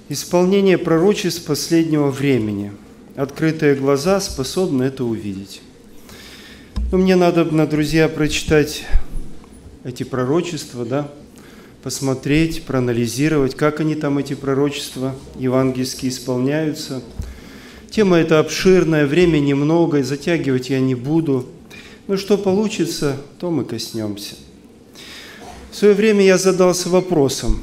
Исполнение пророчеств последнего времени. Открытые глаза способны это увидеть. Но мне надо, друзья, прочитать эти пророчества, да? Посмотреть, проанализировать, как они там, эти пророчества евангельские, исполняются. Тема эта обширная, времени много, и затягивать я не буду. Но что получится, то мы коснемся. В свое время я задался вопросом.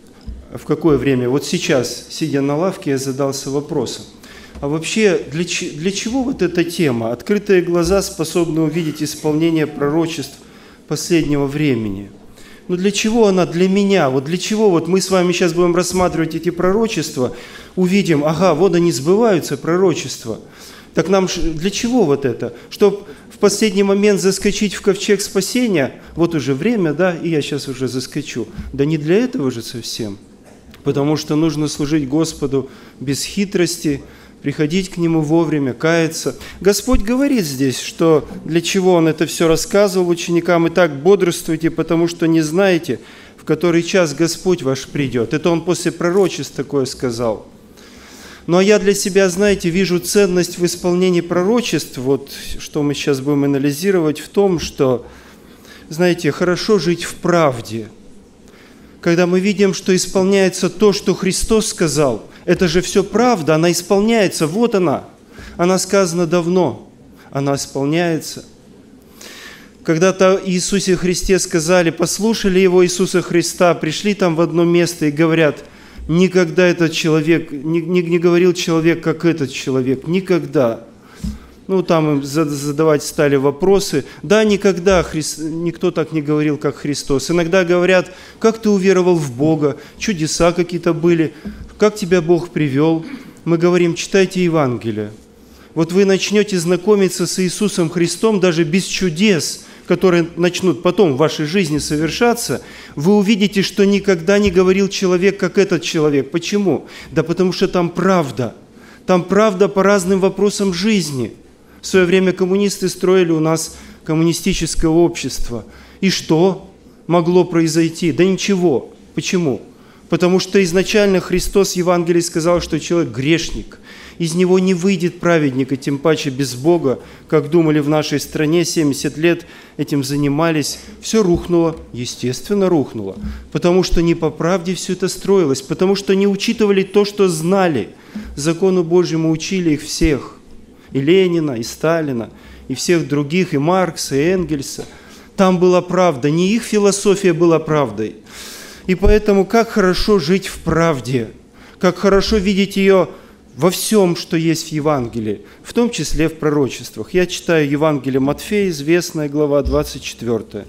В какое время? Вот сейчас, сидя на лавке, я задался вопросом. А вообще, для чего вот эта тема? Открытые глаза способны увидеть исполнение пророчеств последнего времени. Но для чего она для меня? Вот для чего вот мы с вами сейчас будем рассматривать эти пророчества, увидим, ага, вот они сбываются, пророчества. Так нам для чего вот это? Чтобы в последний момент заскочить в ковчег спасения, вот уже время, да, и я сейчас уже заскочу. Да не для этого же совсем. Потому что нужно служить Господу без хитрости, приходить к Нему вовремя, каяться. Господь говорит здесь, что для чего Он это все рассказывал ученикам. Итак, бодрствуйте, потому что не знаете, в который час Господь ваш придет. Это Он после пророчеств такое сказал. Ну а я для себя, знаете, вижу ценность в исполнении пророчеств, вот что мы сейчас будем анализировать, в том, что, знаете, хорошо жить в правде. Когда мы видим, что исполняется то, что Христос сказал, это же все правда, она исполняется, вот она. Она сказана давно, она исполняется. Когда-то Иисусе Христе сказали, послушали Его Иисуса Христа, пришли там в одно место и говорят, никогда этот человек, не говорил человек, как этот человек, никогда. Ну, там им задавать стали вопросы. Да, никогда никто так не говорил, как Христос. Иногда говорят, как ты уверовал в Бога, чудеса какие-то были, как тебя Бог привел. Мы говорим, читайте Евангелие. Вот вы начнете знакомиться с Иисусом Христом даже без чудес, которые начнут потом в вашей жизни совершаться, вы увидите, что никогда не говорил человек, как этот человек. Почему? Да потому что там правда. Там правда по разным вопросам жизни. В свое время коммунисты строили у нас коммунистическое общество. И что могло произойти? Да ничего. Почему? Потому что изначально Христос в Евангелии сказал, что человек грешник. Из него не выйдет праведник, и тем паче без Бога, как думали в нашей стране, 70 лет этим занимались. Все рухнуло, естественно, рухнуло. Потому что не по правде все это строилось, потому что не учитывали то, что знали. Закону Божьему учили их всех. И Ленина, и Сталина, и всех других, и Маркса, и Энгельса. Там была правда, не их философия была правдой. И поэтому как хорошо жить в правде, как хорошо видеть ее во всем, что есть в Евангелии, в том числе в пророчествах. Я читаю Евангелие Матфея, известная глава 24.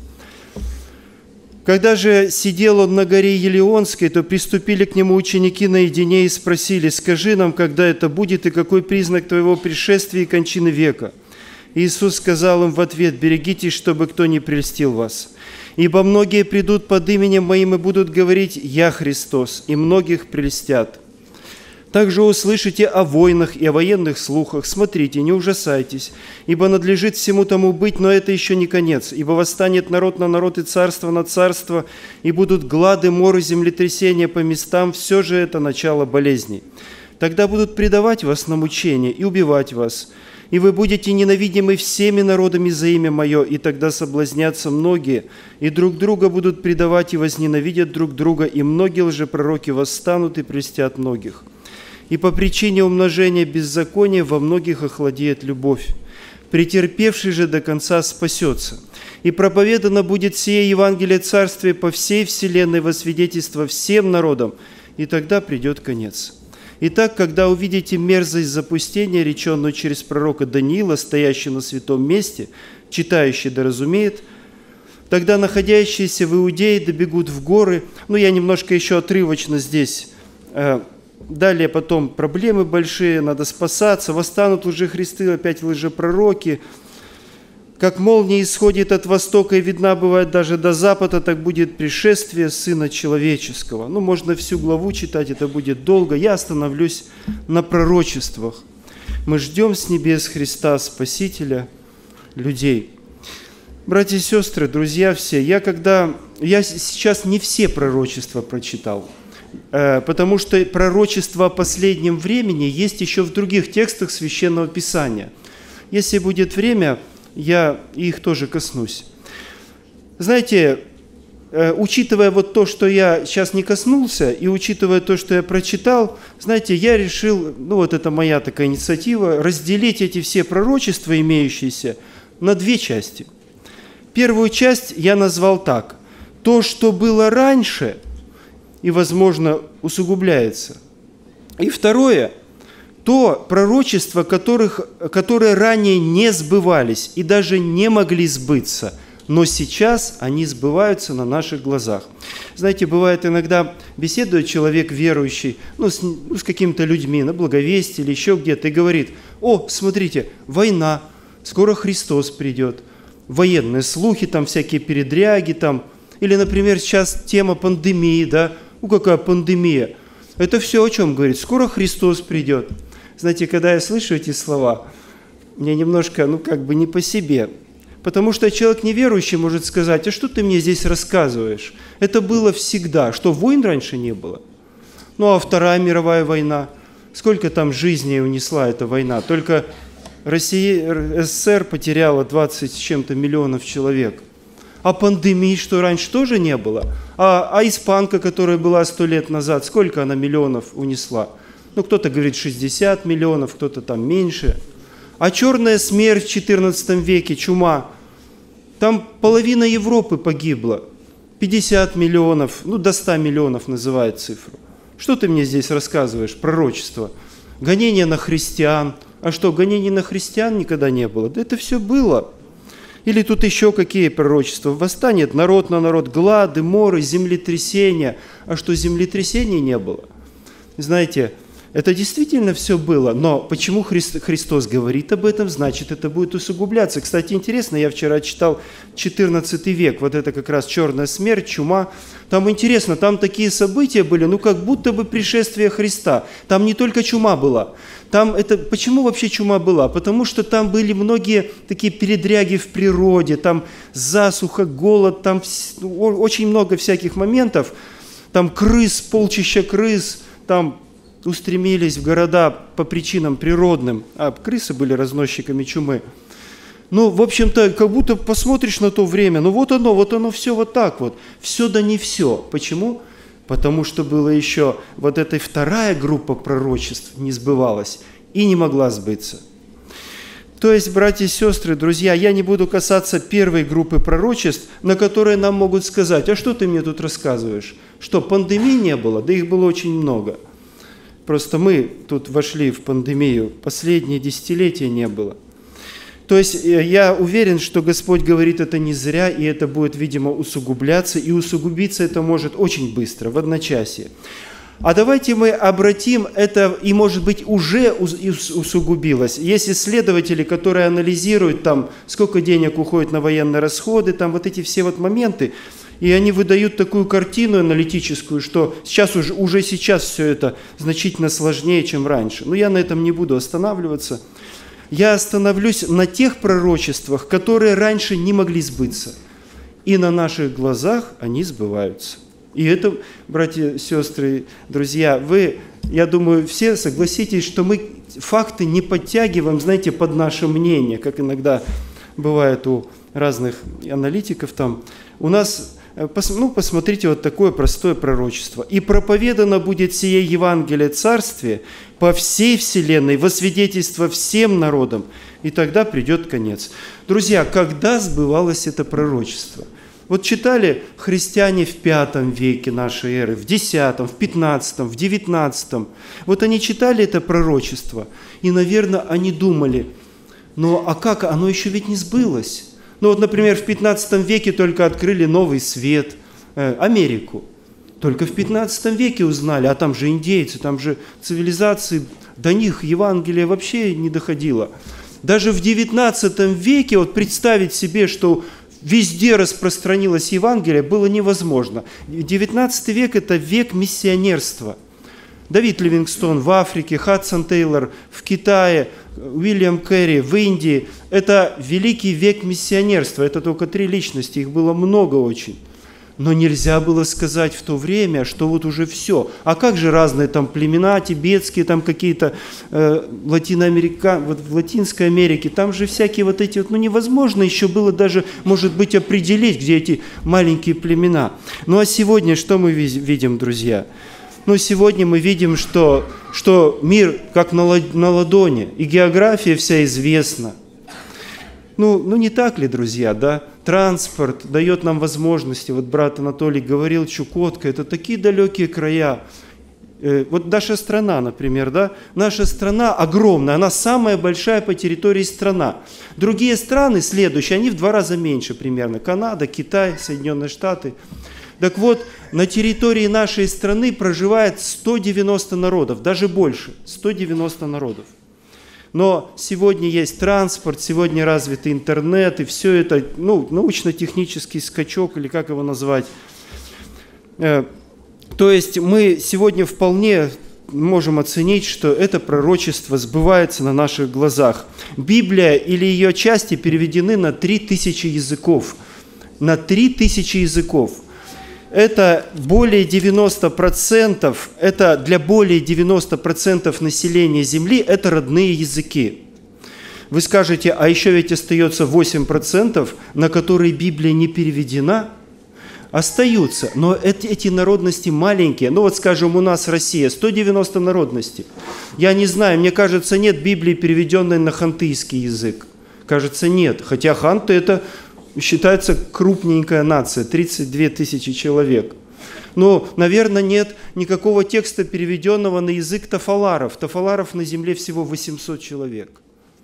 Когда же сидел он на горе Елеонской, то приступили к нему ученики наедине и спросили, «Скажи нам, когда это будет, и какой признак твоего пришествия и кончины века?» Иисус сказал им в ответ, «Берегитесь, чтобы кто не прельстил вас. Ибо многие придут под именем Моим и будут говорить, «Я Христос», и многих прельстят. Также услышите о войнах и о военных слухах. Смотрите, не ужасайтесь, ибо надлежит всему тому быть, но это еще не конец. Ибо восстанет народ на народ и царство на царство, и будут глады, моры, землетрясения по местам. Все же это начало болезней. Тогда будут предавать вас на мучение и убивать вас. И вы будете ненавидимы всеми народами за имя Мое, и тогда соблазнятся многие, и друг друга будут предавать и возненавидят друг друга, и многие лжепророки восстанут и прельстят многих. И по причине умножения беззакония во многих охладеет любовь. Претерпевший же до конца спасется. И проповедано будет сие Евангелие Царствия по всей вселенной во свидетельство всем народам, и тогда придет конец. Итак, когда увидите мерзость запустения, реченную через пророка Даниила, стоящего на святом месте, читающий да разумеет, тогда находящиеся в Иудее добегут в горы. Ну, я немножко еще отрывочно здесь. Далее потом проблемы большие, надо спасаться, восстанут лжехристы, опять лжепророки. Как молния исходит от востока и видна бывает даже до запада, так будет пришествие Сына Человеческого. Ну, можно всю главу читать, это будет долго. Я остановлюсь на пророчествах. Мы ждем с небес Христа, Спасителя людей. Братья и сестры, друзья все, я сейчас не все пророчества прочитал. потому что пророчество о последнем времени есть еще в других текстах Священного Писания. Если будет время, я их тоже коснусь. Знаете, учитывая вот то, что я сейчас не коснулся, и учитывая то, что я прочитал, знаете, я решил, вот это моя такая инициатива, разделить эти все пророчества, имеющиеся, на две части. Первую часть я назвал так: то, что было раньше и, возможно, усугубляется. И второе, то пророчество, которые ранее не сбывались и даже не могли сбыться, но сейчас они сбываются на наших глазах. Знаете, бывает иногда беседует человек верующий, с какими-то людьми, на благовестии или еще где-то, и говорит: о, смотрите, война, скоро Христос придет, военные слухи, там всякие передряги, там, или, например, сейчас тема пандемии, да, какая пандемия? Это все о чем говорит? Скоро Христос придет. Знаете, когда я слышу эти слова, мне немножко, не по себе. Потому что человек неверующий может сказать: а что ты мне здесь рассказываешь? Это было всегда. Что, войн раньше не было? А Вторая мировая война? Сколько там жизней унесла эта война? Только СССР потеряла 20 с чем-то миллионов человек. А пандемии, что раньше тоже не было? А испанка, которая была 100 лет назад, сколько она миллионов унесла? Кто-то говорит 60 миллионов, кто-то там меньше. А черная смерть в XIV веке, чума, там половина Европы погибла. 50 миллионов, до 100 миллионов называют цифру. Что ты мне здесь рассказываешь? Пророчество. Гонение на христиан. А что, гонений на христиан никогда не было? Да это все было. Или тут еще какие пророчества? Восстанет народ на народ, глады, моры, землетрясения. А что, землетрясений не было? Знаете, это действительно все было, но почему Христос говорит об этом, значит, это будет усугубляться. Кстати, интересно, я вчера читал 14 век, вот это как раз черная смерть, чума. Там интересно, там такие события были, как будто бы пришествие Христа. Там не только чума была. Почему вообще чума была? Потому что там были многие такие передряги в природе, там засуха, голод, там очень много всяких моментов. Там полчища крыс, там устремились в города по причинам природным, а крысы были разносчиками чумы. В общем-то, как будто посмотришь на то время, вот оно все вот так вот. Все да не все. Почему? Потому что была еще вот эта вторая группа пророчеств не сбывалась и не могла сбыться. То есть, братья и сестры, друзья, я не буду касаться первой группы пророчеств, на которые нам могут сказать: а что ты мне тут рассказываешь? Что, пандемии не было? Да их было очень много. Просто мы тут вошли в пандемию, последние десятилетия не было. То есть я уверен, что Господь говорит это не зря, и это будет, видимо, усугубляться, и усугубиться это может очень быстро, в одночасье. А давайте мы обратим это, и, может быть, уже усугубилось. Есть исследователи, которые анализируют, сколько денег уходит на военные расходы, вот эти все моменты, и они выдают такую картину аналитическую, что уже сейчас все это значительно сложнее, чем раньше. Но я на этом не буду останавливаться. Я остановлюсь на тех пророчествах, которые раньше не могли сбыться. И на наших глазах они сбываются. И это, братья, сестры, друзья, я думаю, все согласитесь, что мы факты не подтягиваем, знаете, под наше мнение, как иногда бывает у разных аналитиков У нас, посмотрите, вот такое простое пророчество. «И проповедано будет сие Евангелие Царствия по всей вселенной, во свидетельство всем народам, и тогда придет конец». Друзья, когда сбывалось это пророчество? Вот читали христиане в V веке нашей эры, в X, в XV, в XIX. Вот они читали это пророчество, и, наверное, они думали: а как? Оно еще ведь не сбылось. Например, в XV веке только открыли новый свет, Америку. Только в XV веке узнали, а там же индейцы, там же цивилизации, до них Евангелие вообще не доходило. Даже в XIX веке представить себе, что везде распространилось Евангелие, было невозможно. XIX век – это век миссионерства. Давид Ливингстон в Африке, Хадсон Тейлор в Китае, Уильям Керри в Индии – это великий век миссионерства. Это только 3 личности, их было много очень. Но нельзя было сказать в то время, что вот уже все. А как же разные там племена, тибетские, там какие-то вот в Латинской Америке, там же всякие вот эти вот, ну невозможно еще было даже, может быть, определить, где эти маленькие племена. Ну а сегодня что мы видим, друзья? Ну сегодня мы видим, что мир как на ладони, и география вся известна. Ну не так ли, друзья, да? Транспорт дает нам возможности. Вот брат Анатолий говорил, Чукотка, это такие далекие края. Вот наша страна, например, да? Наша страна огромная, она самая большая по территории страна. Другие страны следующие, они в 2 раза меньше примерно. Канада, Китай, Соединенные Штаты. Так вот, на территории нашей страны проживает 190 народов, даже больше, 190 народов. Но сегодня есть транспорт, сегодня развитый интернет, и все это, ну, научно-технический скачок, или как его назвать. То есть мы сегодня вполне можем оценить, что это пророчество сбывается на наших глазах. Библия или ее части переведены на 3000 языков. На 3000 языков. Это более 90%, это для более 90% населения Земли это родные языки. Вы скажете, а еще ведь остается 8%, на которые Библия не переведена? Остаются, но эти народности маленькие. Ну вот скажем, у нас Россия, 190 народностей. Я не знаю, мне кажется, нет Библии, переведенной на хантыйский язык. Кажется, нет. Хотя ханты это считается крупненькая нация, 32 тысячи человек. Но, наверное, нет никакого текста, переведенного на язык тафаларов. Тафаларов на земле всего 800 человек.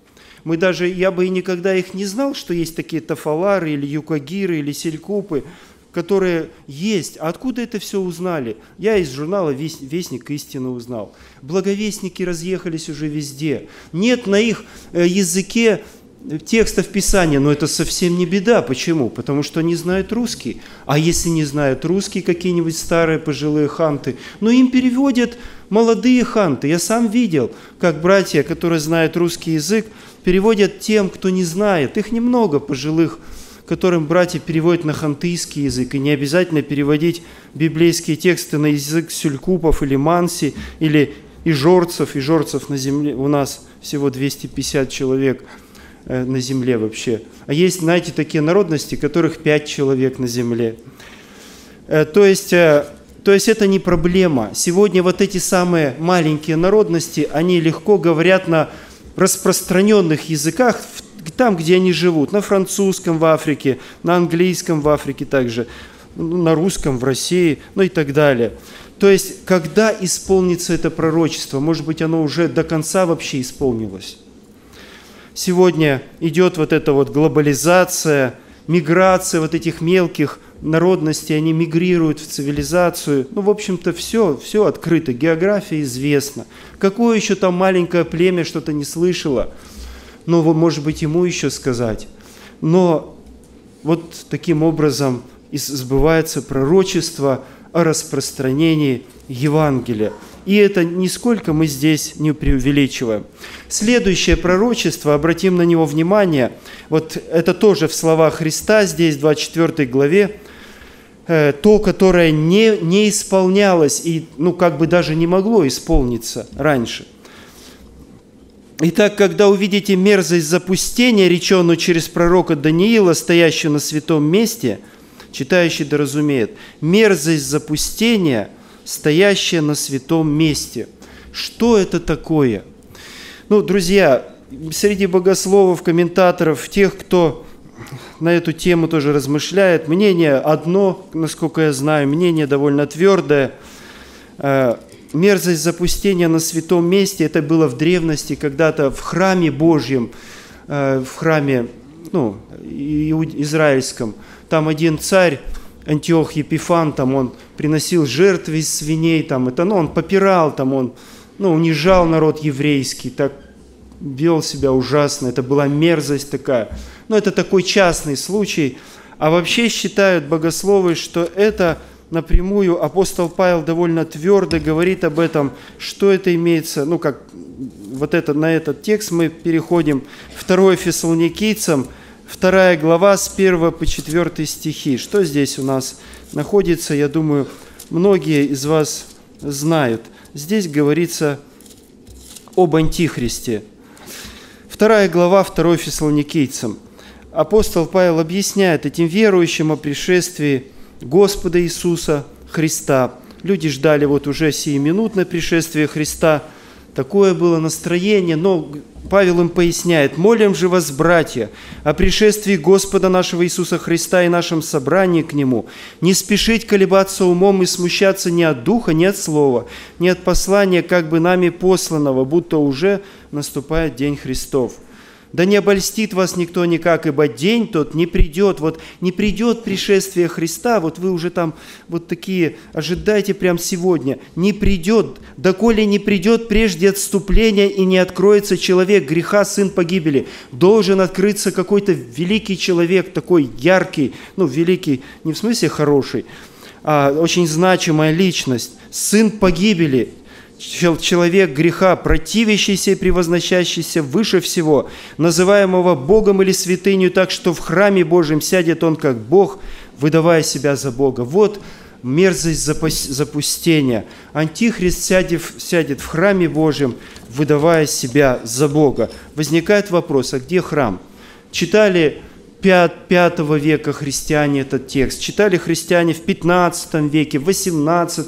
Я бы и никогда их не знал, что есть такие тафалары, или юкагиры, или селькупы, которые есть. А откуда это все узнали? Я из журнала «Вестник истины» узнал. Благовестники разъехались уже везде. Нет на их языке текстов Писания, но это совсем не беда. Почему? Потому что они знают русский. А если не знают русский, какие-нибудь старые пожилые ханты, ну им переводят молодые ханты. Я сам видел, как братья, которые знают русский язык, переводят тем, кто не знает. Их немного пожилых, которым братья переводят на хантыйский язык. И не обязательно переводить библейские тексты на язык сюлькупов или манси, или ижорцев. Ижорцев на земле у нас всего 250 человек на земле вообще. А есть, знаете, такие народности, которых 5 человек на земле. То есть это не проблема. Сегодня вот эти самые маленькие народности, они легко говорят на распространенных языках, там, где они живут, на французском в Африке, на английском в Африке также, на русском в России, ну и так далее. То есть, когда исполнится это пророчество, может быть, оно уже до конца вообще исполнилось. Сегодня идет вот эта вот глобализация, миграция вот этих мелких народностей, они мигрируют в цивилизацию. Ну, в общем-то, все открыто, география известна. Какое еще там маленькое племя что-то не слышало? Ну, может быть, ему еще сказать. Но вот таким образом сбывается пророчество о распространении Евангелия. И это нисколько мы здесь не преувеличиваем. Следующее пророчество, обратим на него внимание, вот это тоже в словах Христа здесь, в 24 главе, то, которое не исполнялось и как бы даже не могло исполниться раньше. Итак, когда увидите мерзость запустения, реченную через пророка Даниила, стоящую на святом месте, читающий да разумеет, мерзость запустения, стоящая на святом месте. Что это такое? Друзья, среди богословов, комментаторов, тех, кто на эту тему тоже размышляет, мнение одно, насколько я знаю, мнение довольно твердое. Мерзость запустения на святом месте, это было в древности когда-то в храме Божьем, в храме израильском. Там один царь, Антиох Епифан, там он приносил жертвы из свиней, он попирал, он унижал народ еврейский, так вел себя ужасно, это была мерзость такая. Это такой частный случай. А вообще считают богословы, что это напрямую апостол Павел довольно твердо говорит об этом, что это имеется, на этот текст мы переходим, 2 Фессалоникийцам, 2 глава, с 1 по 4 стихи. Что здесь у нас находится, я думаю, многие из вас знают. Здесь говорится об Антихристе. 2 глава 2 Фессалоникийцам. Апостол Павел объясняет этим верующим о пришествии Господа Иисуса Христа. Люди ждали вот уже сиюминутное пришествие Христа. Такое было настроение, но Павел им поясняет: «Молим же вас, братья, о пришествии Господа нашего Иисуса Христа и нашем собрании к Нему, не спешить колебаться умом и смущаться ни от духа, ни от слова, ни от послания, как бы нами посланного, будто уже наступает день Христов. Да не обольстит вас никто никак, ибо день тот не придет». Вот не придет пришествие Христа, вот вы уже там вот такие ожидайте прямо сегодня. Не придет, доколе не придет прежде отступления и не откроется человек греха, сын погибели. Должен открыться какой-то великий человек, такой яркий, великий не в смысле хороший, а очень значимая личность, сын погибели. Человек греха, противящийся и превозносящийся выше всего, называемого Богом или святынью, так что в храме Божьем сядет он как Бог, выдавая себя за Бога. Вот мерзость запустения. Антихрист сядет в храме Божьем, выдавая себя за Бога. Возникает вопрос: а где храм? Читали 5 века христиане этот текст, читали христиане в 15 веке, в 18.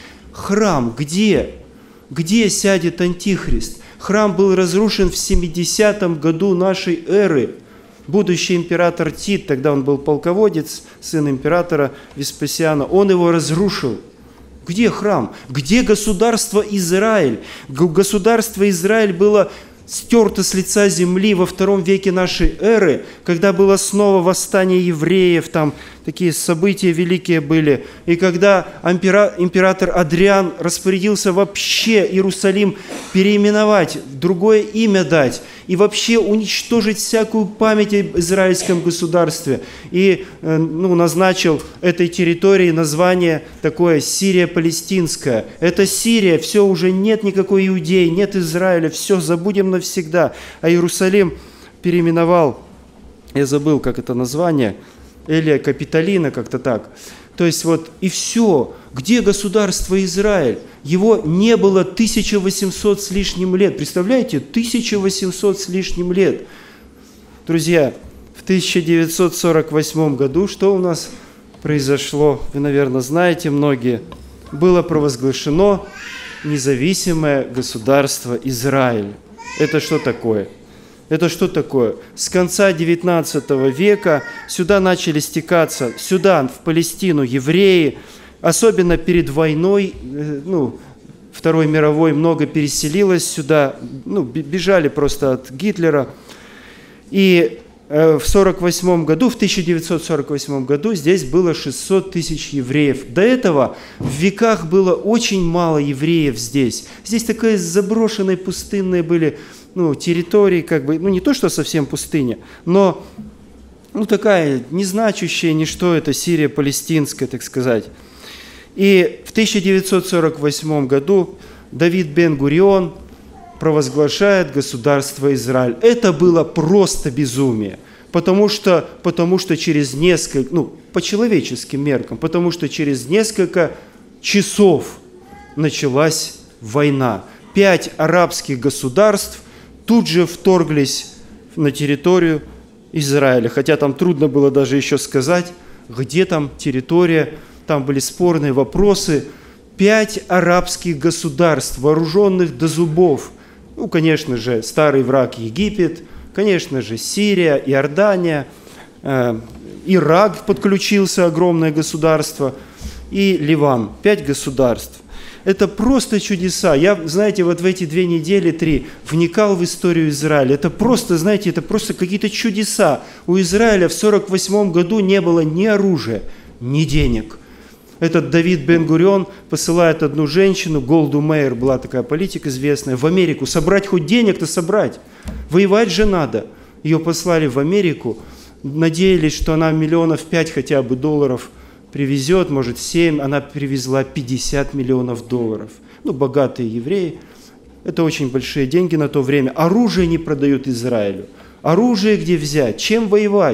Храм где? Где сядет Антихрист? Храм был разрушен в 70-м году нашей эры. Будущий император Тит, тогда он был полководец, сын императора Веспасиана, он его разрушил. Где храм? Где государство Израиль? Государство Израиль было стерто с лица земли во 2 веке нашей эры, когда было снова восстание евреев, там такие события великие были, и когда император Адриан распорядился вообще Иерусалим переименовать, другое имя дать, и вообще уничтожить всякую память об израильском государстве, и назначил этой территории название такое Сирия Палестинская. Это Сирия, все, уже нет никакой Иудеи, нет Израиля, все, забудем навсегда. А Иерусалим переименовал, я забыл, как это название, Элия Капитолина, как-то так. То есть вот и все. Где государство Израиль? Его не было 1800 с лишним лет. Представляете? 1800 с лишним лет. Друзья, в 1948 году что у нас произошло? Вы, наверное, знаете многие. Было провозглашено независимое государство Израиль. Это что такое? Это что такое? С конца XIX века сюда начали стекаться, сюда, в Палестину, евреи, особенно перед войной, Второй мировой, много переселилось сюда, бежали просто от Гитлера. И в 1948 году здесь было 600 тысяч евреев. До этого в веках было очень мало евреев здесь. Здесь такая заброшенные, пустынные были территории, не то, что совсем пустыня, но такая незначущая ничто, это Сирия палестинская, так сказать. И в 1948 году Давид Бен-Гурион провозглашает государство Израиль. Это было просто безумие, потому что через несколько, по человеческим меркам, потому что через несколько часов началась война. 5 арабских государств тут же вторглись на территорию Израиля, хотя там трудно было даже еще сказать, где там территория, там были спорные вопросы. 5 арабских государств, вооруженных до зубов. Конечно же, старый враг Египет, конечно же, Сирия, Иордания, Ирак подключился, огромное государство, и Ливан. 5 государств. Это просто чудеса. Я, знаете, вот в эти 2 недели, 3 вникал в историю Израиля. Это просто, это просто какие-то чудеса. У Израиля в 1948 году не было ни оружия, ни денег. Этот Давид Бен-Гурион посылает одну женщину, Голду Меир, была такая политик известная, в Америку. Собрать хоть денег-то собрать. Воевать же надо. Ее послали в Америку. Надеялись, что она $5 миллионов хотя бы долларов привезет, может 7, она привезла $50 миллионов. Богатые евреи. Это очень большие деньги на то время. Оружие не продают Израилю. Оружие где взять? Чем воевать?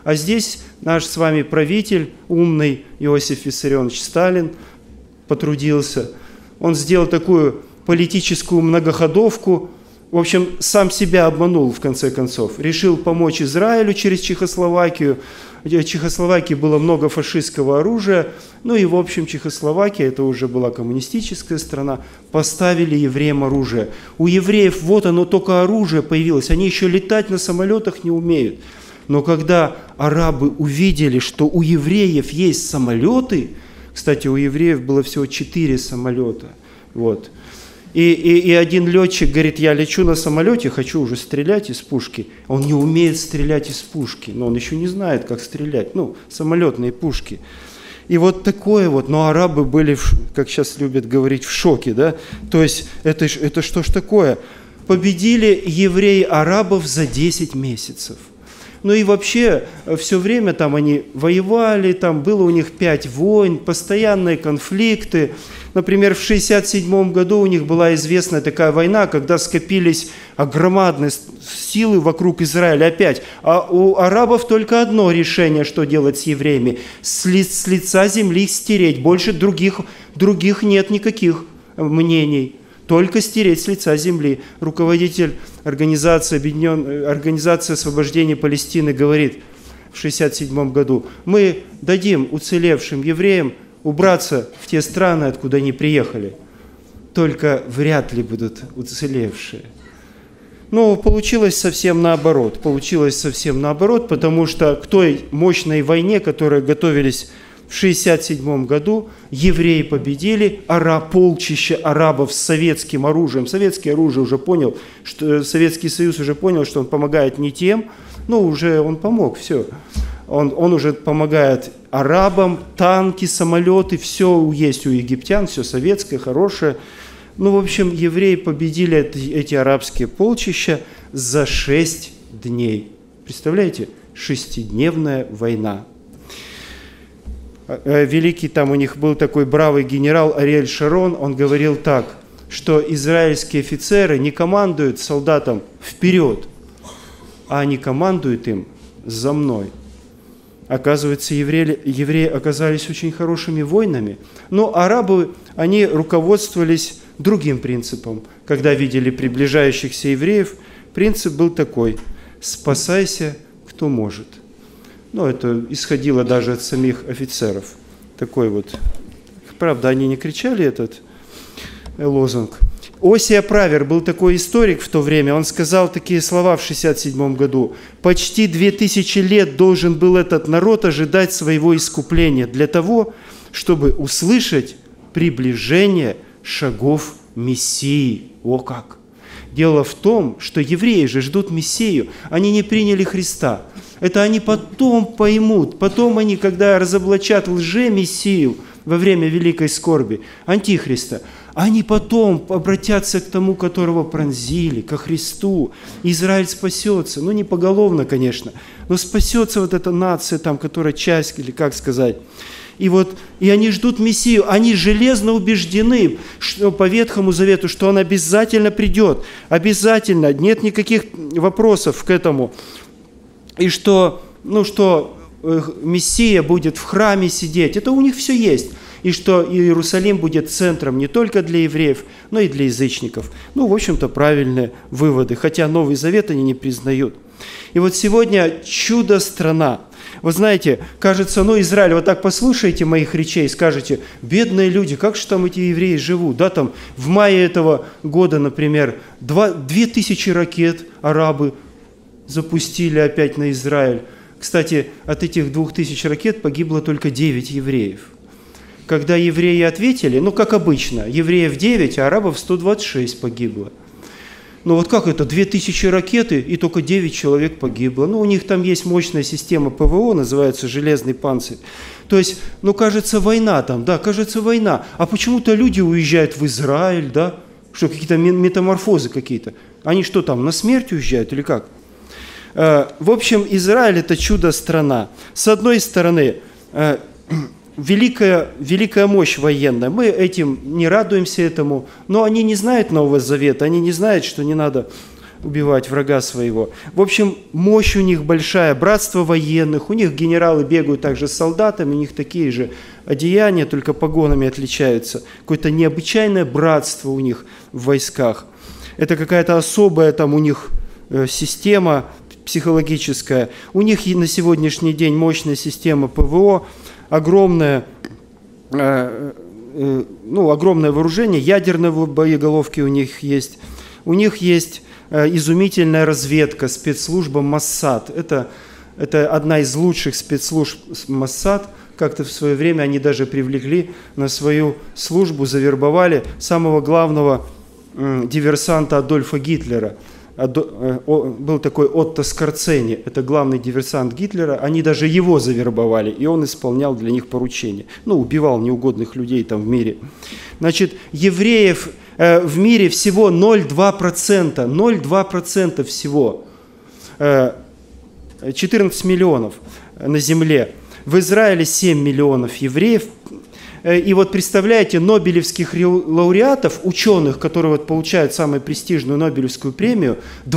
А здесь наш с вами правитель, умный Иосиф Виссарионович Сталин, потрудился. Он сделал такую политическую многоходовку, в общем, сам себя обманул в конце концов. Решил помочь Израилю через Чехословакию. В Чехословакии было много фашистского оружия, ну и в общем Чехословакия, это уже была коммунистическая страна, поставили евреям оружие. У евреев вот оно только оружие появилось, они еще летать на самолетах не умеют. Но когда арабы увидели, что у евреев есть самолеты, кстати, у евреев было всего 4 самолета, вот. И один летчик говорит, я лечу на самолете, хочу уже стрелять из пушки. Он не умеет стрелять из пушки, но он еще не знает, как стрелять. Ну, самолетные пушки. И вот такое вот, но арабы были, как сейчас любят говорить, в шоке, да? То есть это что ж такое? Победили евреи арабов за 10 месяцев. Ну и вообще, все время там они воевали, там было у них 5 войн, постоянные конфликты. Например, в 1967 году у них была известная такая война, когда скопились громадные силы вокруг Израиля опять. А у арабов только одно решение, что делать с евреями. С лица земли их стереть. Больше других нет никаких мнений. Только стереть с лица земли. Руководитель Организации освобождения Палестины говорит в 1967 году, мы дадим уцелевшим евреям убраться в те страны, откуда они приехали. Только вряд ли будут уцелевшие. Но получилось совсем наоборот. Потому что к той мощной войне, которой готовились в 1967 году, евреи победили, полчища арабов с советским оружием. Советский Советский Союз уже понял, что он помогает не тем, но уже он помог, все. Он уже помогает арабам, танки, самолеты, все есть у египтян, все советское, хорошее. Ну, в общем, евреи победили эти арабские полчища за 6 дней. Представляете? 6-дневная война. Великий там у них был такой бравый генерал Ариэль Шарон, он говорил так, что израильские офицеры не командуют солдатам вперед, а они командуют им за мной. Оказывается, евреи оказались очень хорошими воинами, но арабы, они руководствовались другим принципом. Когда видели приближающихся евреев, принцип был такой – спасайся, кто может. Ну, это исходило даже от самих офицеров. Такой вот. Правда, они не кричали этот лозунг. Осия Правер был такой историк в то время, он сказал такие слова в 1967 году. «Почти 2000 лет должен был этот народ ожидать своего искупления для того, чтобы услышать приближение шагов Мессии». О как! Дело в том, что евреи же ждут Мессию, они не приняли Христа. Это они потом поймут, потом они, когда разоблачат лже-мессию во время великой скорби, антихриста, они потом обратятся к тому, которого пронзили, ко Христу. Израиль спасется. Ну, не поголовно, конечно, но спасется вот эта нация, там, которая часть, или как сказать. И они ждут Мессию, они железно убеждены, что по Ветхому Завету, что Он обязательно придет, обязательно, нет никаких вопросов к этому. И что Мессия будет в храме сидеть, это у них все есть. И что Иерусалим будет центром не только для евреев, но и для язычников. Ну, в общем-то, правильные выводы, хотя Новый Завет они не признают. И вот сегодня чудо-страна. Вы знаете, кажется, Израиль, вот так послушайте моих речей, скажете, бедные люди, как же там эти евреи живут? Да, там в мае этого года, например, 2000 ракет арабы запустили опять на Израиль. Кстати, от этих 2000 ракет погибло только 9 евреев. Когда евреи ответили, как обычно, евреев 9, а арабов 126 погибло. Ну вот как это, 2000 ракеты и только 9 человек погибло? У них там есть мощная система ПВО, называется «Железный панцирь». То есть, кажется, война там, да, кажется, война. А почему-то люди уезжают в Израиль, да? Что, какие-то метаморфозы какие-то? Они что там, на смерть уезжают или как? В общем, Израиль – это чудо-страна. С одной стороны, великая мощь военная. Мы этим не радуемся этому, но они не знают Нового Завета, они не знают, что не надо убивать врага своего. В общем, мощь у них большая, братство военных, у них генералы бегают также с солдатами, у них такие же одеяния, только погонами отличаются. Какое-то необычайное братство у них в войсках. Это какая-то особая там у них система психологическая. У них на сегодняшний день мощная система ПВО, огромное вооружение, ядерные боеголовки у них есть. У них есть изумительная разведка, спецслужба Моссад. Это одна из лучших спецслужб Моссад. Как-то в свое время они даже привлекли на свою службу, завербовали самого главного диверсанта Адольфа Гитлера. Был такой Отто Скорцени, это главный диверсант Гитлера. Они даже его завербовали, и он исполнял для них поручения. Убивал неугодных людей там в мире. Значит, евреев в мире всего 0,2%. 0,2% всего. 14 миллионов на земле. В Израиле 7 миллионов евреев. И вот представляете, нобелевских лауреатов, ученых, которые вот получают самую престижную Нобелевскую премию,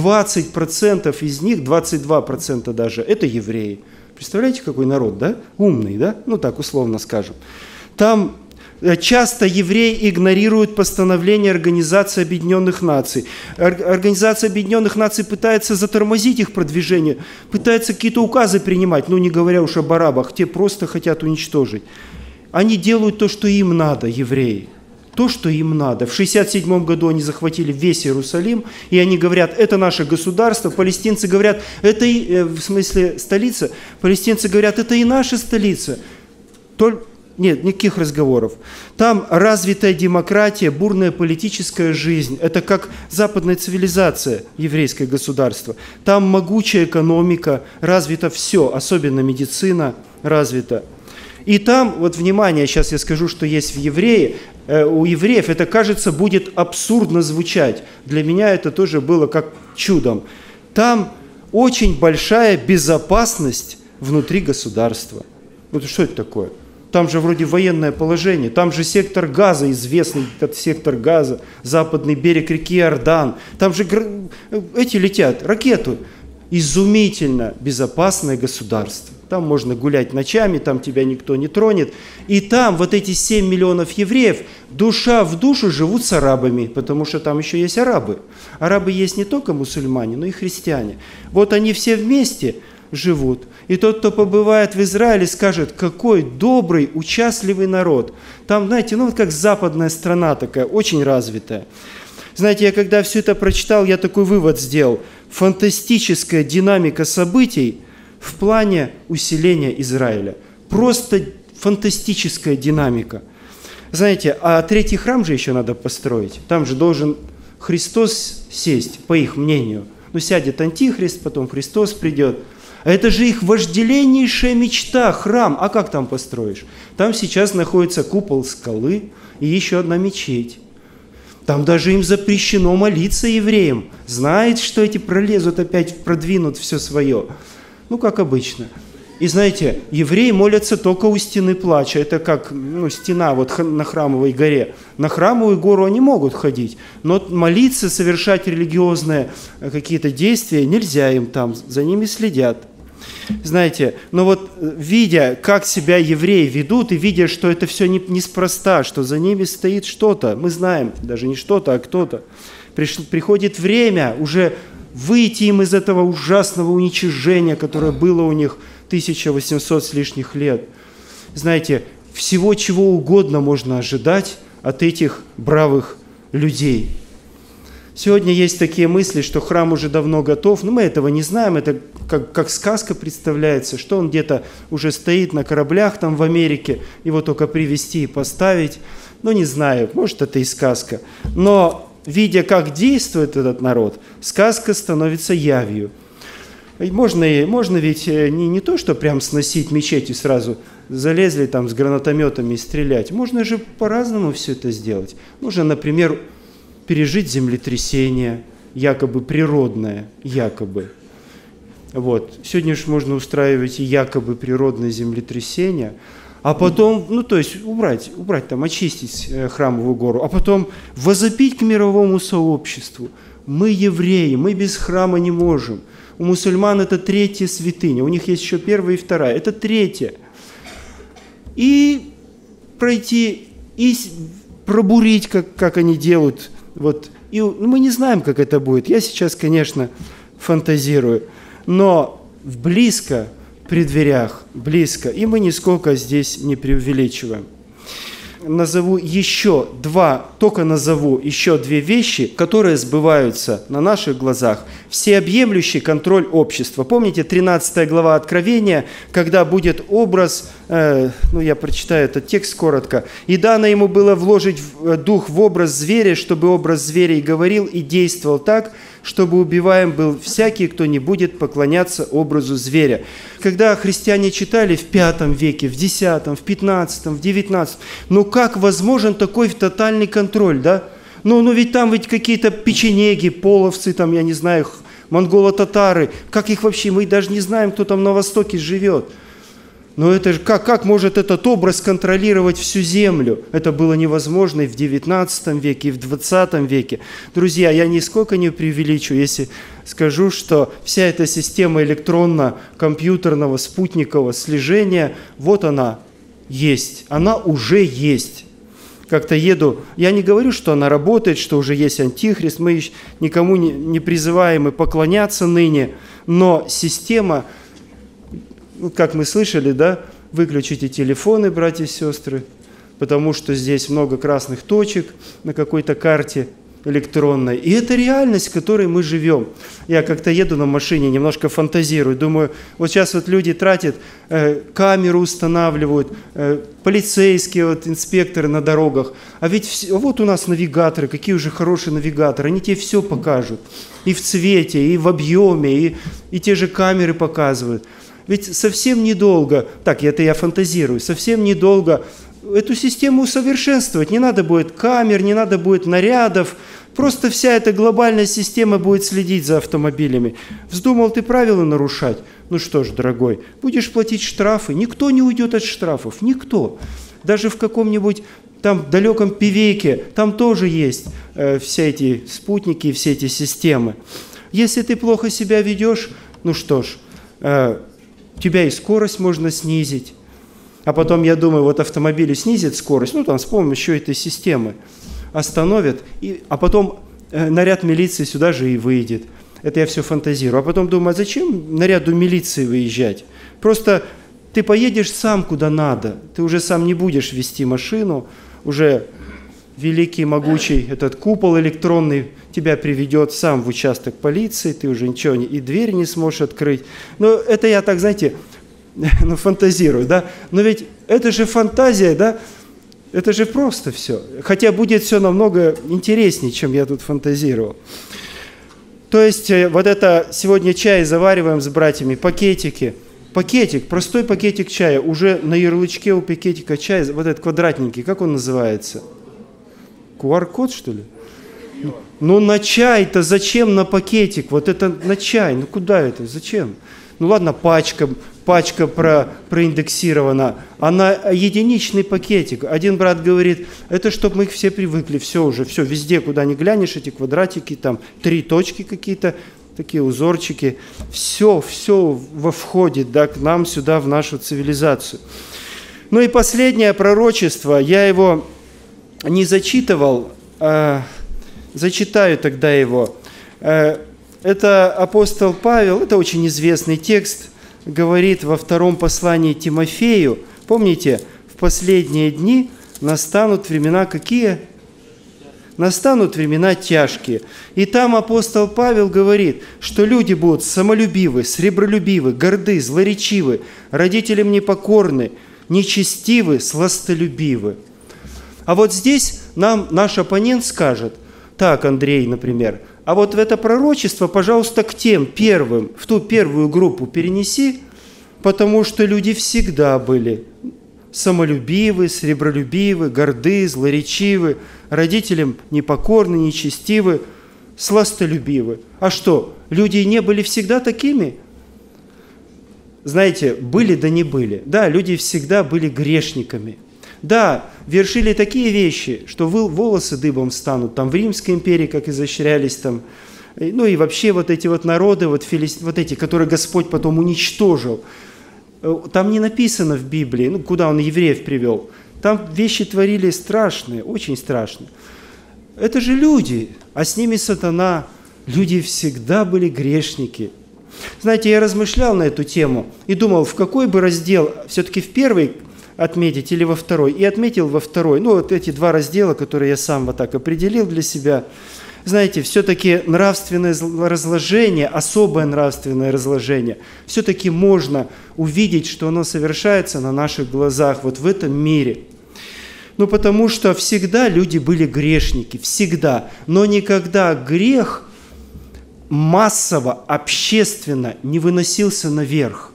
20% из них, 22% даже, это евреи. Представляете, какой народ, да? Умный, да? Так условно скажем. Там часто евреи игнорируют постановление Организации Объединенных Наций. Организация Объединенных Наций пытается затормозить их продвижение, пытается какие-то указы принимать, не говоря уж об арабах, те просто хотят уничтожить. Они делают то, что им надо, евреи. То, что им надо. В 1967 году они захватили весь Иерусалим, и они говорят, это наше государство. Палестинцы говорят, это в смысле столица. Палестинцы говорят, это и наша столица. Нет, никаких разговоров. Там развитая демократия, бурная политическая жизнь. Это как западная цивилизация, еврейское государство. Там могучая экономика, развито все, особенно медицина развита. И там, вот внимание, сейчас я скажу, что есть у евреев, это, кажется, будет абсурдно звучать. Для меня это тоже было как чудом. Там очень большая безопасность внутри государства. Что это такое? Там же вроде военное положение, там же сектор Газа, известный этот сектор Газа, западный берег реки Иордан. Там же эти летят, ракеты. Изумительно безопасное государство. Там можно гулять ночами, там тебя никто не тронет. И там вот эти 7 миллионов евреев душа в душу живут с арабами, потому что там еще есть арабы. Арабы есть не только мусульмане, но и христиане. Вот они все вместе живут. И тот, кто побывает в Израиле, скажет, какой добрый, участливый народ. Там, знаете, вот как западная страна такая, очень развитая. Знаете, я когда все это прочитал, я такой вывод сделал. Фантастическая динамика событий в плане усиления Израиля. Просто фантастическая динамика. Знаете, а третий храм же еще надо построить. Там же должен Христос сесть, по их мнению. Сядет Антихрист, потом Христос придет. А это же их вожделеннейшая мечта, храм. А как там построишь? Там сейчас находится купол скалы и еще одна мечеть. Там даже им запрещено молиться евреям. Знает, что эти пролезут опять, продвинут все свое. Как обычно. И знаете, евреи молятся только у стены плача. Это как стена вот на Храмовой горе. На Храмовую гору они могут ходить, но молиться, совершать религиозные какие-то действия нельзя им там, за ними следят. Знаете, но вот видя, как себя евреи ведут, и видя, что это все неспроста, что за ними стоит что-то, мы знаем, даже не что-то, а кто-то, приходит время уже выйти им из этого ужасного уничижения, которое было у них 1800 с лишних лет. Знаете, всего чего угодно можно ожидать от этих бравых людей. Сегодня есть такие мысли, что храм уже давно готов, но мы этого не знаем, это как сказка представляется, что он где-то уже стоит на кораблях там в Америке, его только привезти и поставить. Не знаю, может это и сказка. Но видя, как действует этот народ, сказка становится явью. Можно ведь не то, что прям сносить мечеть и сразу залезли там с гранатометами и стрелять. Можно же по-разному все это сделать. Можно, например, пережить землетрясение, якобы природное, якобы. Сегодня же можно устраивать и якобы природные землетрясения, а потом, ну то есть убрать там, очистить Храмовую гору, а потом возопить к мировому сообществу. Мы евреи, мы без храма не можем. У мусульман это третья святыня, у них есть еще первая и вторая, это третья. И пройти, и пробурить, как они делают. Вот. И мы не знаем, как это будет. Я сейчас, конечно, фантазирую, но близко, при дверях, близко, и мы нисколько здесь не преувеличиваем. Назову еще две вещи, которые сбываются на наших глазах. Всеобъемлющий контроль общества. Помните 13 глава Откровения, когда будет образ, я прочитаю этот текст коротко. «И дано ему было вложить дух в образ зверя, чтобы образ зверя и говорил, и действовал так, чтобы убиваем был всякий, кто не будет поклоняться образу зверя». Когда христиане читали в V веке, в X, в XV, в XIX, как возможен такой тотальный контроль, да? Ведь там какие-то печенеги, половцы, там, я не знаю, монголо-татары, как их вообще, мы даже не знаем, кто там на Востоке живет. Но это же как может этот образ контролировать всю землю? Это было невозможно и в XIX веке, и в XX веке. Друзья, я нисколько не преувеличу, если скажу, что вся эта система электронно-компьютерного спутникового слежения, вот она есть, она уже есть. Как-то еду, я не говорю, что она работает, что уже есть антихрист, мы никому не призываем и поклоняться ныне, но система... Как мы слышали, да, выключите телефоны, братья и сестры, потому что здесь много красных точек на какой-то карте электронной. И это реальность, в которой мы живем. Я как-то еду на машине, немножко фантазирую, думаю, вот сейчас люди тратят, камеру устанавливают, полицейские, инспекторы на дорогах. А ведь вот у нас навигаторы, какие уже хорошие навигаторы, они тебе все покажут. И в цвете, и в объеме, и те же камеры показывают. Ведь совсем недолго, это я фантазирую, совсем недолго эту систему усовершенствовать. Не надо будет камер, не надо будет нарядов, просто вся эта глобальная система будет следить за автомобилями. Вздумал ты правила нарушать? Ну что ж, дорогой, будешь платить штрафы. Никто не уйдет от штрафов, никто. Даже в каком-нибудь там далеком Певеке, там тоже есть все эти спутники, все эти системы. Если ты плохо себя ведешь, ну что ж, тебя и скорость можно снизить. А потом, я думаю, вот автомобили снизят скорость, с помощью этой системы остановят, а потом наряд милиции сюда же и выйдет. Это я все фантазирую. А потом думаю, а зачем наряду милиции выезжать? Просто ты поедешь сам куда надо, ты уже сам не будешь вести машину, уже великий, могучий этот купол электронный тебя приведет сам в участок полиции, ты уже ничего, и дверь не сможешь открыть. Но это я так, знаете, фантазирую, да? Но ведь это же фантазия, да? Это же просто все. Хотя будет все намного интереснее, чем я тут фантазировал. То есть вот это сегодня чай завариваем с братьями, пакетики. Пакетик, простой пакетик чая, уже на ярлычке у пакетика чая, вот этот квадратненький, как он называется? QR-код, что ли? На чай-то зачем на пакетик? Вот это на чай, куда это, зачем? Ладно, пачка проиндексирована, а на единичный пакетик. Один брат говорит, это чтобы мы все привыкли, все, везде, куда ни глянешь, эти квадратики, там 3 точки какие-то, такие узорчики, все входит, да, к нам сюда, в нашу цивилизацию. И последнее пророчество, я его не зачитывал, зачитаю тогда его. Это апостол Павел, это очень известный текст, говорит во 2 послании Тимофею. Помните, в последние дни настанут времена какие? Настанут времена тяжкие. И там апостол Павел говорит, что люди будут самолюбивы, сребролюбивы, горды, злоречивы, родителям непокорны, нечестивы, сластолюбивы. А вот здесь нам наш оппонент скажет, так, Андрей, например, а вот в это пророчество, пожалуйста, к тем первым, в ту первую группу перенеси, потому что люди всегда были самолюбивы, сребролюбивы, горды, злоречивы, родителям непокорны, нечестивы, сластолюбивы. А что, люди не были всегда такими? знаете, были да не были. Да, люди всегда были грешниками. Да, вершили такие вещи, что волосы дыбом станут. Там в Римской империи, как изощрялись там, ну и вообще вот эти вот народы, вот эти, которые Господь потом уничтожил. Там не написано в Библии, ну куда он евреев привел. Там вещи творили страшные, очень страшные. Это же люди, а с ними сатана. Люди всегда были грешники. Знаете, я размышлял на эту тему и думал, в какой бы раздел, все-таки в первый отметить или во второй. И отметил во второй. Ну, вот эти два раздела, которые я сам вот так определил для себя. Знаете, все-таки нравственное разложение, особое нравственное разложение, все-таки можно увидеть, что оно совершается на наших глазах, вот в этом мире. Ну, потому что всегда люди были грешники, всегда. Но никогда грех массово, общественно не выносился наверх.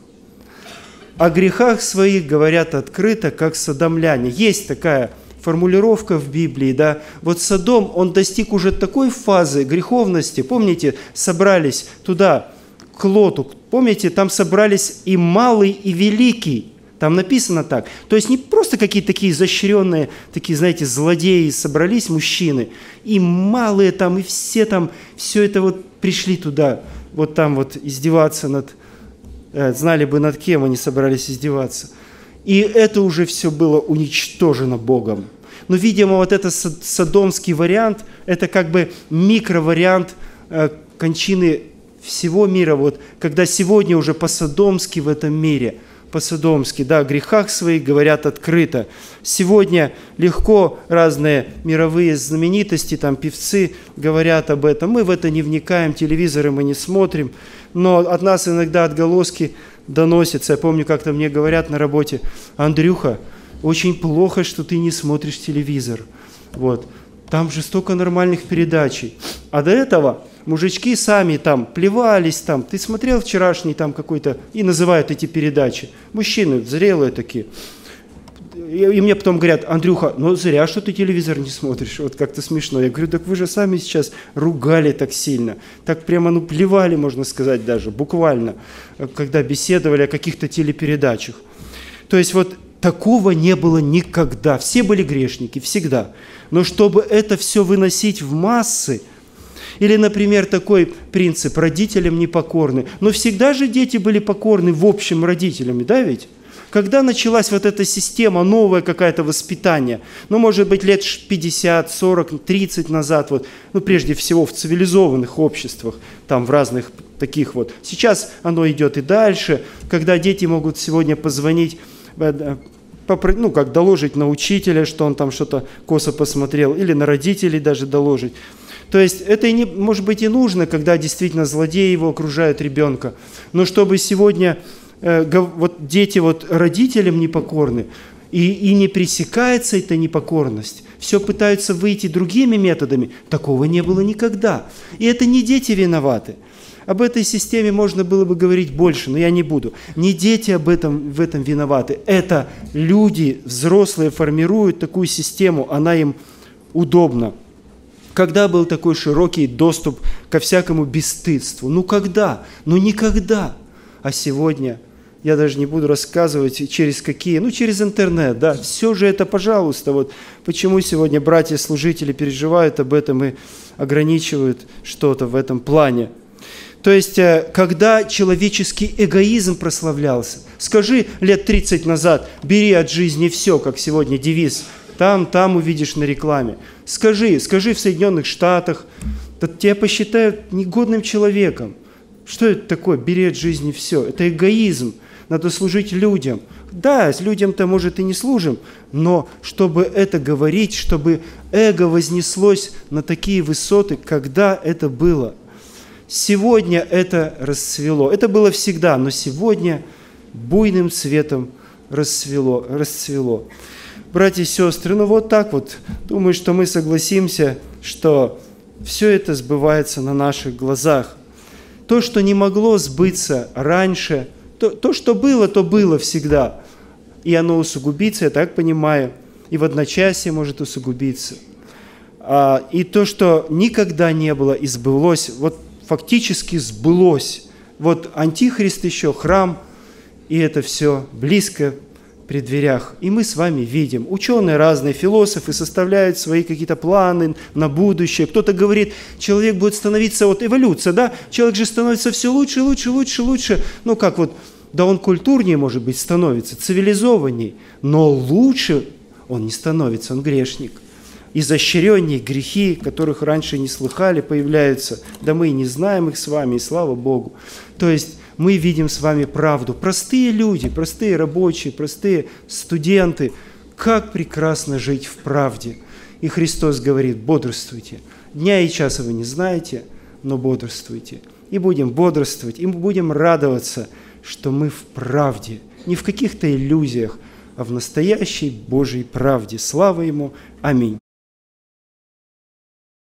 О грехах своих говорят открыто, как содомляне. Есть такая формулировка в Библии, да. Вот Содом, он достиг уже такой фазы греховности. Помните, собрались туда, к Лоту. Помните, там собрались и малый, и великий. Там написано так. То есть не просто какие-то такие изощренные, такие, знаете, злодеи собрались, мужчины, и малые там, и все там, все это вот пришли туда, вот там вот издеваться над, знали бы над кем они собрались издеваться. И это уже все было уничтожено Богом. Но, видимо, вот этот содомский вариант, это как бы микровариант кончины всего мира, вот, когда сегодня уже по-содомски в этом мире – по-содомски, да, о грехах своих говорят открыто. Сегодня легко разные мировые знаменитости, там, певцы говорят об этом. Мы в это не вникаем, телевизоры мы не смотрим, но от нас иногда отголоски доносятся. Я помню, как-то мне говорят на работе: Андрюха, очень плохо, что ты не смотришь телевизор. Вот. Там же столько нормальных передач. А до этого мужички сами там плевались, там, ты смотрел вчерашний там какой-то, и называют эти передачи. Мужчины зрелые такие. И мне потом говорят: Андрюха, ну зря, что ты телевизор не смотришь. Вот как-то смешно. Я говорю: так вы же сами сейчас ругали так сильно. Так прямо, ну, плевали, можно сказать даже, буквально, когда беседовали о каких-то телепередачах. То есть вот такого не было никогда. Все были грешники, всегда. Но чтобы это все выносить в массы, или, например, такой принцип: родителям непокорны. Но всегда же дети были покорны в общем родителям, да ведь? Когда началась вот эта система, новое какое-то воспитание, ну, может быть, лет 50, 40, 30 назад, вот, ну, прежде всего в цивилизованных обществах, там в разных таких вот. Сейчас оно идет и дальше, когда дети могут сегодня позвонить, ну, как доложить на учителя, что он там что-то косо посмотрел, или на родителей даже доложить. То есть это, и не, может быть, и нужно, когда действительно злодеи его окружают ребенка. Но чтобы сегодня вот дети вот родителям непокорны, и не пресекается эта непокорность, все пытаются выйти другими методами, такого не было никогда. И это не дети виноваты. Об этой системе можно было бы говорить больше, но я не буду. Не дети в этом виноваты. Это люди, взрослые, формируют такую систему, она им удобна. Когда был такой широкий доступ ко всякому бесстыдству? Ну когда? Ну никогда. А сегодня, я даже не буду рассказывать, через какие, ну через интернет, да, все же это, пожалуйста, вот почему сегодня братья-служители переживают об этом и ограничивают что-то в этом плане. То есть, когда человеческий эгоизм прославлялся, скажи лет 30 назад: бери от жизни все, как сегодня девиз, там увидишь на рекламе. Скажи в Соединенных Штатах, да тебя посчитают негодным человеком. Что это такое? Бери от жизни все. Это эгоизм. Надо служить людям. Да, с людям-то, может, и не служим, но чтобы это говорить, чтобы эго вознеслось на такие высоты, когда это было. Сегодня это расцвело. Это было всегда, но сегодня буйным цветом расцвело. Братья и сестры, ну вот так вот, думаю, что мы согласимся, что все это сбывается на наших глазах. То, что не могло сбыться раньше, то, что было, то было всегда. И оно усугубится, я так понимаю, и в одночасье может усугубиться. И то, что никогда не было и сбылось, вот фактически сбылось. Вот Антихрист еще, храм, и это все близко при дверях. И мы с вами видим, ученые разные, философы составляют свои какие-то планы на будущее. Кто-то говорит, человек будет становиться, вот эволюция, да, человек же становится все лучше, лучше, лучше, лучше. Ну как вот, да он культурнее, может быть, становится, цивилизованней, но лучше он не становится, он грешник. Изощреннее грехи, которых раньше не слыхали, появляются. Да мы и не знаем их с вами, и слава Богу. То есть мы видим с вами правду. Простые люди, простые рабочие, простые студенты. Как прекрасно жить в правде. И Христос говорит, бодрствуйте. Дня и часа вы не знаете, но бодрствуйте. И будем бодрствовать, и мы будем радоваться, что мы в правде. Не в каких-то иллюзиях, а в настоящей Божьей правде. Слава Ему! Аминь.